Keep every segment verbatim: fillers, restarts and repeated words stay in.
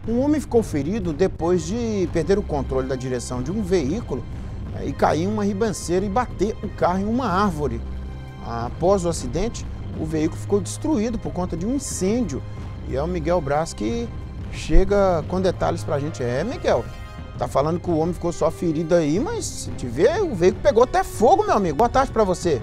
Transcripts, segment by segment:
Um homem ficou ferido depois de perder o controle da direção de um veículo eh, e cair em uma ribanceira e bater o carro em uma árvore. Após o acidente, o veículo ficou destruído por conta de um incêndio. E é o Miguel Braz que chega com detalhes pra gente. É, Miguel, tá falando que o homem ficou só ferido aí, mas se te ver, o veículo pegou até fogo, meu amigo. Boa tarde pra você.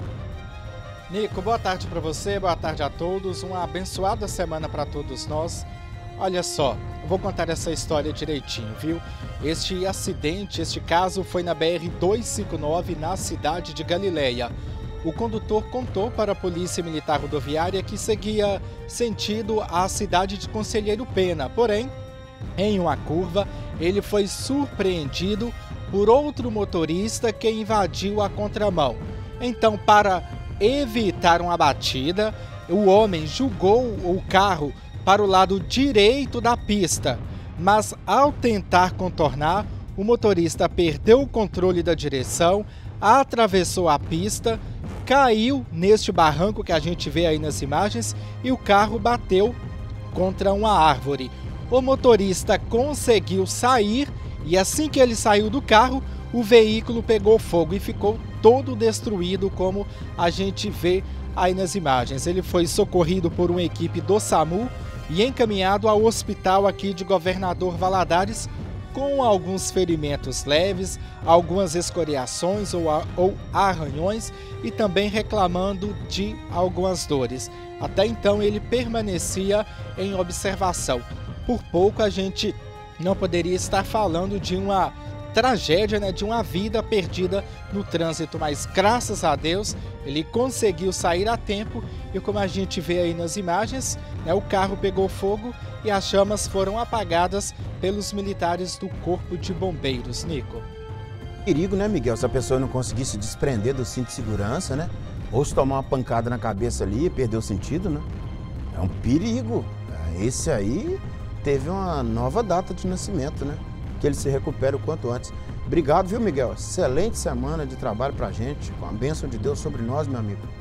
Nico, boa tarde para você, boa tarde a todos, uma abençoada semana para todos nós. Olha só, eu vou contar essa história direitinho, viu? Este acidente, este caso foi na B R duzentos e cinquenta e nove, na cidade de Galileia. O condutor contou para a Polícia Militar Rodoviária que seguia sentido à cidade de Conselheiro Pena, porém, em uma curva, ele foi surpreendido por outro motorista que invadiu a contramão. Então, para evitar uma batida, o homem jogou o carro para o lado direito da pista, mas ao tentar contornar, o motorista perdeu o controle da direção, atravessou a pista, caiu neste barranco que a gente vê aí nas imagens e o carro bateu contra uma árvore. O motorista conseguiu sair e assim que ele saiu do carro, o veículo pegou fogo e ficou todo destruído, como a gente vê aí nas imagens. Ele foi socorrido por uma equipe do SAMU e encaminhado ao hospital aqui de Governador Valadares com alguns ferimentos leves, algumas escoriações ou, ou arranhões e também reclamando de algumas dores. Até então ele permanecia em observação. Por pouco a gente não poderia estar falando de uma tragédia, né, de uma vida perdida no trânsito, mas graças a Deus ele conseguiu sair a tempo e como a gente vê aí nas imagens, né, o carro pegou fogo e as chamas foram apagadas pelos militares do Corpo de Bombeiros. Nico. Perigo, né, Miguel? Se a pessoa não conseguir se desprender do cinto de segurança, né? Ou se tomar uma pancada na cabeça ali e perder o sentido, né? É um perigo. Esse aí teve uma nova data de nascimento, né? Que ele se recupere o quanto antes. Obrigado, viu, Miguel? Excelente semana de trabalho pra gente, com a bênção de Deus sobre nós, meu amigo.